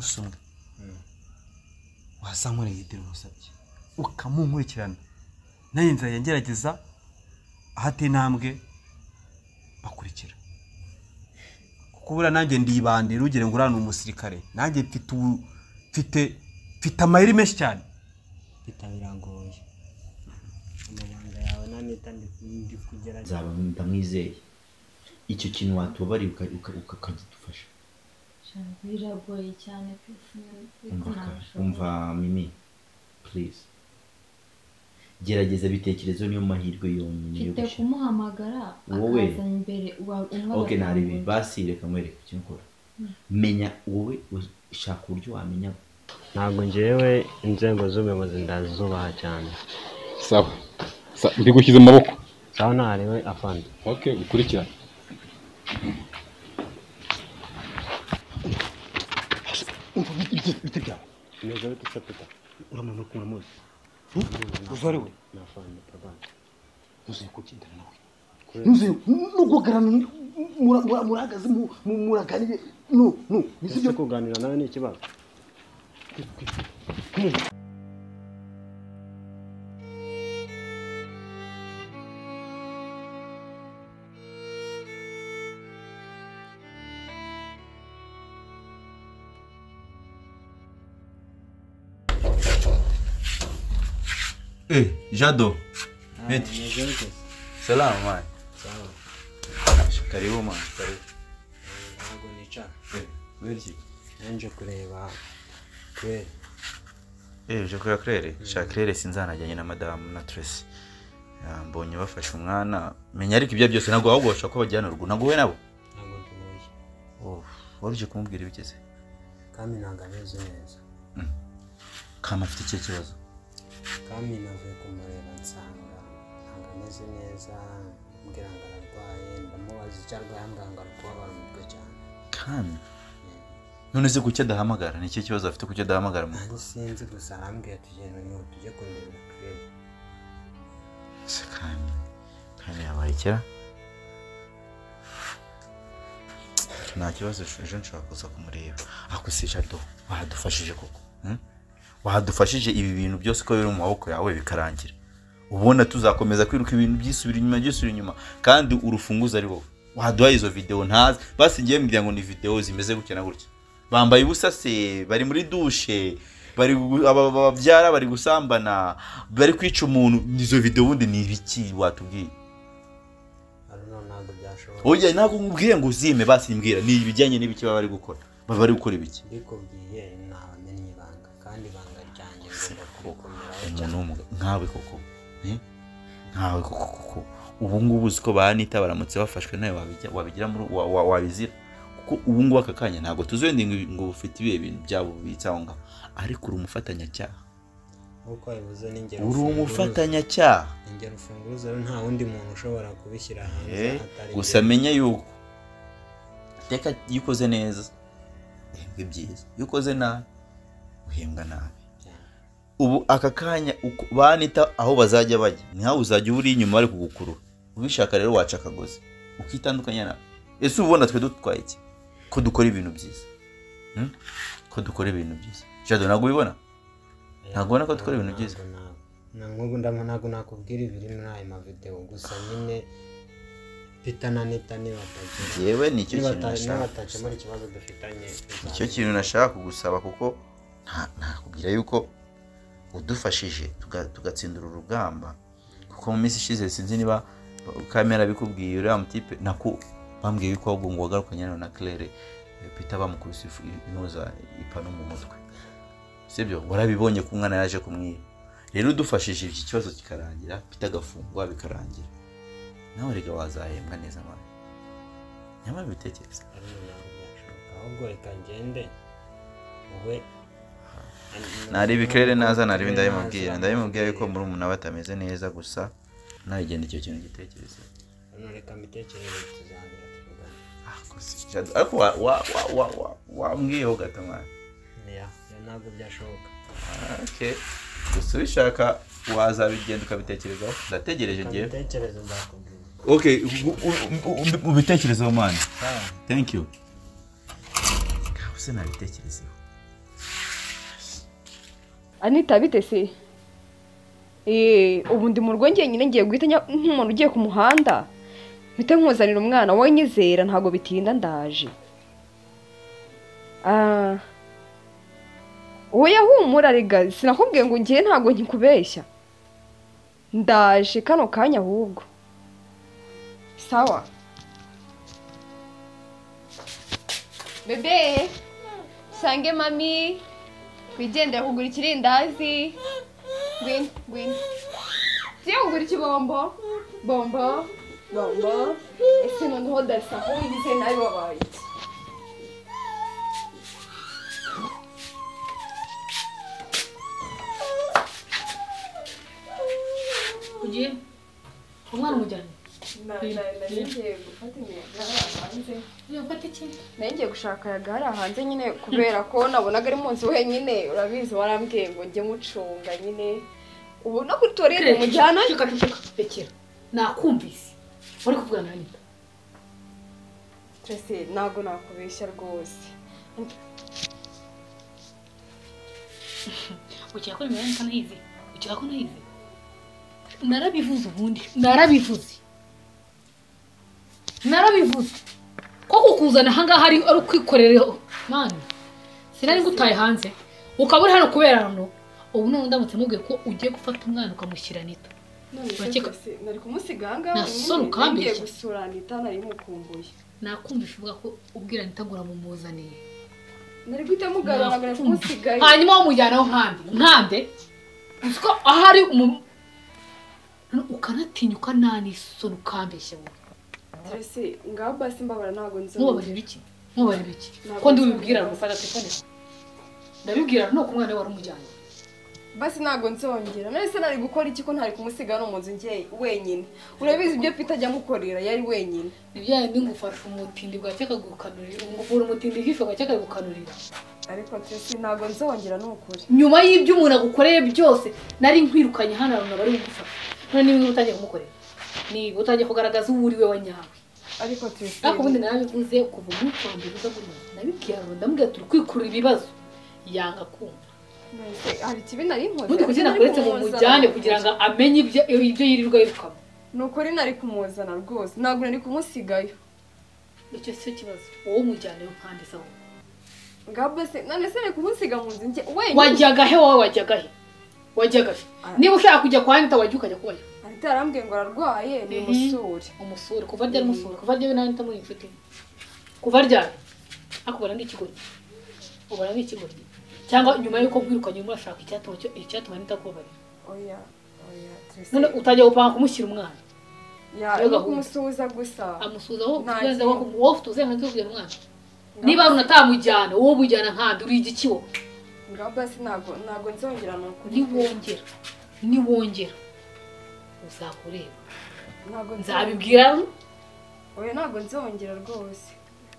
usumwe wasanga igitero musabye ukamunkurikirana nayo nza yangerageza ahate intambwe bakurikira kuko bura nanjye ndibandira ugire ngo urana umusirikare nanjye mfite amayeri menshi cyane bitabirangoye amabanga yawe nanita ndi kugera zaba ndamwizeye icyo kintu watubari ukakadufasha biragoye cyane umva Mimi please gerageza bitekerezo niyo mahirwe yonyine yo gushyira kumuhamagara akaza imbere okay naribi basi reka mwereke ikintu ukora menya wowe ushaka uburyo wamenya ntabwo ngewe inzego z'ubuyobozi ndazubaha cyane sawa mbigushyize mu maboko sawa nariwe afande okay ukurikira umva bite byawe neza bite sapita uramana kumwe muzi uzore we nafande papa uzi kugendana nawe nuzi nugugarana muragaze muraganire no nisibyo kuganira nawe ni ikibazo Jado. Meti. Salama man. Sawa. Karibu man. Karibu. Ntabwo nica. Weriki. Nje kureba Claire. Je kureba Claire. Claire sinzanajyanye na Madame na Tracy. Mbonye bafashe umwana. Menya ariko ibyo byose ntabwo ahubwo ko bajyana rugo. Ntabwo we nabo. Ntabwo ntuye. Waruje kumubwira ibigeze. Kami ntabwo ameze neza. Kama afite iki kibazo? Kami navuye kumureba nsanga ntabwo ameze neza mbwira ngo ararwaye ndamubaza icyo arwaye mbwira ngo arwara umutwe cyane. Kami none se kuki adahamagara ni iki kibazo afite kuki adahamagara mu sinzi gusa arambwira tujye kureba Claire. Kami yabaye kera nta kibazo ejo nshaka kuza kumureba ako se Jado wadufashije koko wadufashije ibi bintu byose ko biri mu maboko yawe bikarangira ubona tuzakomeza kwiruka ibintu byisubira inyuma kandi urufunguza ari wowe waduhaye izo video ntazi basi ngiye mbwira ngo ni video zimeze gukena gutya bambaye ubusa se bari muri douche bari ababyara bari gusambana bari kwica umuntu izo video bundi ni ibiki watubwiye ntabwo byashoboka oya ntabwo ngubwiye ngo uzime basi mbwira ni ibijyanye n'ibiki bari gukora bari gukora ibiki bikubwiye namenye ibanga kandi ibanga ryanjye ngomba kubikomeraho umuntu nkawe koko nkawe koko ubu ngubu uziko banita baramutse bafashwe nawe wabigira muri wabizira kuko ubu ngubu aka kanya ntabwo tuzwende ngo ufite ibihe bintu byabo bitsaho ngaho ariko uri umufatanyacyaha uko bivuze n'ingero uri umufatanyacyaha ingero ufunguzo nta wundi muntu ushobora kubishyira hanze atari gusa menya yuko teka yukoze neza uhembwe byiza yukoze nabi uhembwa nabi ubu aka kanya banita aho bazajya bajya ni hawo uzajya uri inyuma bari kugukurura ubishaka rero waca akagozi ukitandukanya nawe ese ubona twe dutwaye iki ko dukora ibintu byiza ko dukora ibintu byiza Jado ntabwo ubibona ntabwo ubona ko dukora ibintu byiza ntabwo nakubwira ibiri muri aya mavideo gusa nyine Peter na Nita ni batagira yewe nicyo kintu nashaka muri ikibazo dufitanye icyo kintu nashaka kugusaba kuko nakubwira yuko udufashije tugatsindura urugamba kuko mu minsi ishize sinzi niba kamera bikubwiye uriya mutipe nako bambwiye yuko ahubwo ngo wagarukanye na Claire Peter bamukubise inoza ipano mu mutwe sibyo warabibonye ko umwana yaje kumwiba rero udufashije iki kibazo kikarangira Peter gafungwa bikarangira nawe rega wazahembwa neza mwana nyama bitekereza ahubwo reka ngende wowe nari Claire naza nari ndabimubwira yuko muri umuntu batameze neza gusa nagenda icyo kintu gitekereza reka mbitekereze tuzangira tuvugana ariko wambwiyeho gato mwana ntabwo byashoboka okay gusa ubishaka wazabigenda ukabitekerezaho ndategereje ngiye okay ubitekerezaho mwana thank you use nabitekerezeho Anita bite se? Ubu ndi mu rugo njyenyine ngiye guhita nk'umuntu ugiye ku muhanda. Mpite nkuzanira umwana wowe nyizera ntago bitinda ndaje. Oya humura rega sinakubwiye ngo ngiye ntago nkikubeshya. Ndaje kano kanya ahubwo. Sawa. Bebe, sange mami. Kwigendera kugura ikirindazi. Gwin. Siya kugura ikibombo. Bombo. Ese noneho darisa ko wigize nabi wabaye. Ugiye? Umwana umujyanye? Ngiye gufata imyenda hanze. Yafata iki? Ngiye gushaka yagara hanze nyine kubera ko nabonaga ari munsi wenyine urabizi warambwiye ngo njye mucunga nyine. Ubu no kuri toilette mujyana Bekera. Nakumvise. Uri kuvuga na Anita. Tracy nago nakubeshya rwose. Ukiya ko imyanya kana hizi. Ukiya ko nahizi. Narabivuze ubundi. Narabivuze. Ko kukuzana hanga hari ari kwikorera man. Sinari ngutaye hanze. Ukabura hano kubera hano. Ubu none ndamutse mubwiye ko ugiye gufata umwana ukamushyira Anita. Nari kumusiganga ngiye gusura Anita nari mukumbuye. Nakumvisha uvuga ko ubwira Anita ngura mumuzaniye. Nari guhita mugarura nagara kumusigaye. Hanyuma wamujyanaho nkande. Uko ahari ukanatinyuka nani sonu kambeshye wowe. Tracy ngaho basi mbabara ntago nzo. Mubabarira iki? Ko ndi ubibwira gufata telefone. Ndabibwira no ku mwana wari umujyanye. Basi ntago nzongera. Nese nari gukora iki ko ntari kumusiga no munzu ngiye wenyine. Urabizi ibyo Peter ajya mukorera yari wenyine. Nibyaye ndi ngufasha umutindi bwaceka gukanurira. Ngufura umutindi hisho bwaceka gukanurira. Ariko Tracy ntago nzongera n'ukuri. Nyuma y'ibyo umuntu agukoreye byose nari nkwirukanye hano abantu bari gufasha. None niba utagiye kumukorera. Ni utagiye kugaragaza uburiwe wa nyawe. Ariko Tracy ariko bundi narabivuze kuva mu kwambiza buri. Nabibwiye ndambwiye turi kwikurira ibibazo. Yanga kumva. Hari kibi nari nkoze. Mundi kugenda kuretse mu mujyane kugira ngo amenye ibyo yirirwa yirukamo. Nukuri nari kumuzana rwose. Ntabwo nari kumusigayo. Icyo si kibazo. Wowe mujyane nkande sawo. Ngabwe se none se nari kumusiga mu nzu nje wenyine. Wajyaga he? Niba ushaka kujya kwa Anita wajya ukajya kubayo. Anita yarambwiye ngo ararwaye ni umusuri. Kuva ryari umusuri? Kuva ryari na Anita muri inshuti? Kuva ryari? Akubona ndi ikigori. Ubona ndi ikigori. Cyangwa nyuma yuko bwirukanye murashaka icyatuma Anita kubabarira. Oya. None utajya gupanga kumushyira umwana. Yo kumusuza gusa. Amusuza wowe tuzenga tubwira umwana. Niba unatamujyana wowe bujyana nkandi uri igikiwo. Ngaba si ntago nzongera no niwongera uzakureba. Ntago nzabibwira. Oya ntago nzongera rwose.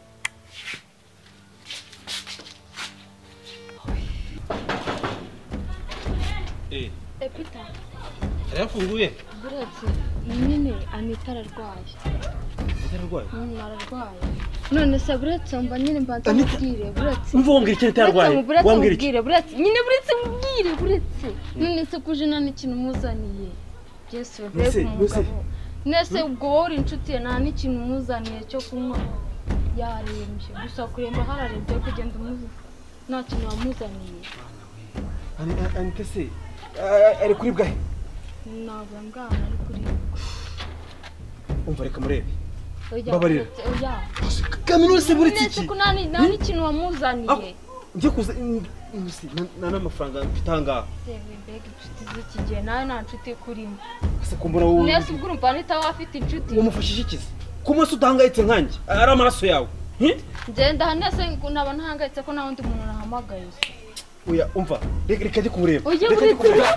Peter. Arafunguye? Buretse nyine Anita ararwaye. Ararwaye. None se buretse mba nyine mbanza mubwire buretse. Umva wombwira ikintu tarwaye. Wambwira iki? Buretse nyine buretse mubwire buretse. None se kuje nta n'ikintu muzaniye. Yesu bebe umugabo. Nese ubwo wowe uri inshuti nta n'ikintu muzaniye cyo kunywa. Yarembye gusa kuremba hararembye kugenda umuzi. Nta kintu wamuzaniye. Anita se ari kuri bwahe? Ntabwo mbwana ari kuri. Umva reka murebe. Babarira. Kaminuza buretse iki? Nta n'ikintu wamuzaniye. Ngiye kuza nana amafaranga mfitanga. Mbega inshuti z'iki gihe nawe nta nshuti kurimo. Ese kumbona wowe. Nese ubwo urumva Anita wafite inshuti. Umufashije ikizi? Kumunsi utahangayitse nkanjye. Ari amaraso yawe. Ngenda nese naba ntahangayitse ko nta wundi muntu nahamagaye. Oya umva reka njye kumureba. Reka njye kumureba.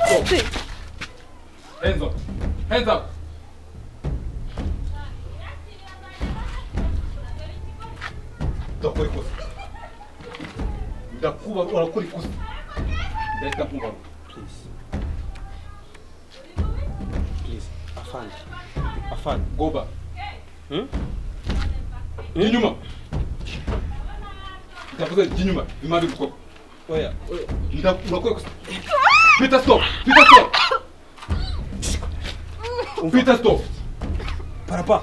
Hands up. Ndakora ikosa. Ndakuba urakora ikosa. Ndahita kumbaho. Please. Afande. Go back. Inyuma. Ndavuze inyuma. Imari gukora. Oya. Ndakora ikosa. Peter, stop! Peter, stop! Peter, stop! Parapa.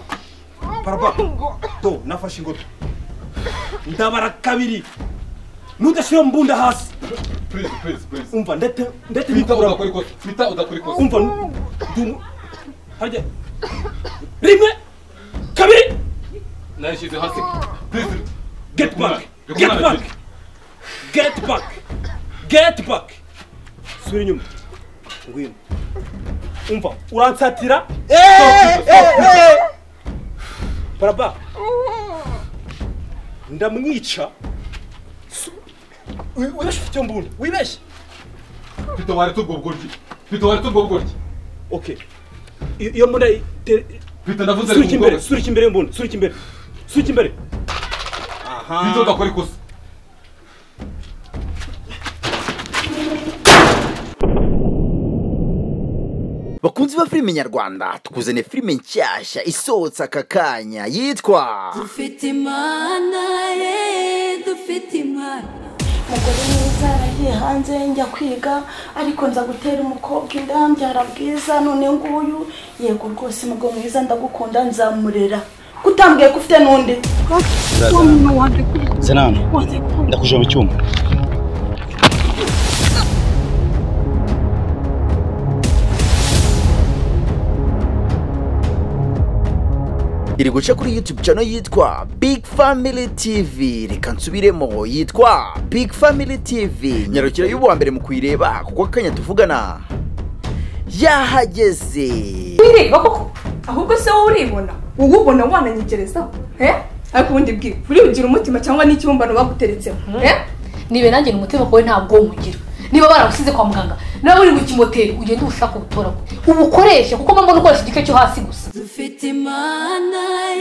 To, nafashe ingoto. Ndabara kabiri. Nudashira mbunda hasi. Please. Umva ndete Peter, bikura. udakora ikosa. Peter, udakora ikosa. Umva hajya. Rimwe. Kabiri. Nashyize hasi. Please. Get back. Suri nyuma. Ngwino. Umva, uransatira. Parapa. Ndamwica. Wibeshe ufite mbunda. Wibeshe. Peter, waretse ubwo bugoryi. Okay. Iyo mbunda Peter, ndavuze suri imbere mbunda. Suri imbere. Aha. Peter, udakora ikosa. bakunzi ba filime nyarwanda tukuzane filime nshyashya isohotse aka kanya yitwa dufite imana dufite imana. umugore mwiza yaragiye hanze njya kwiga ariko nza gutera umukobwa inda mbyara bwiza none nguyu yego rwose umugabo mwiza ndagukunda nzamurera kutambwiye ko ufite n'undi Zenano ndakuje mu cyumba. iri guca kuri YouTube channel yitwa Big Family TV. Reka nsubiremo, yitwa Big Family TV. Nyarukira y'uwa mbere mu kuyireba kuko akanya tuvugana yahageze. Wireba koko ahubwo se wowe uribona ubona wananyegerezaho ariko ubundi bwi uri ugira umutima cyangwa n'ikibumbano baguteretseho nibe nanjye n'umutima kowe ntabwo nkugira. Niba baragusize kwa muganga nawe uri mu kimoteri ugende ubushaka ubutora ubukoreshe kuko mbona ukoresha igike cyo hasi gusa. Dufite imana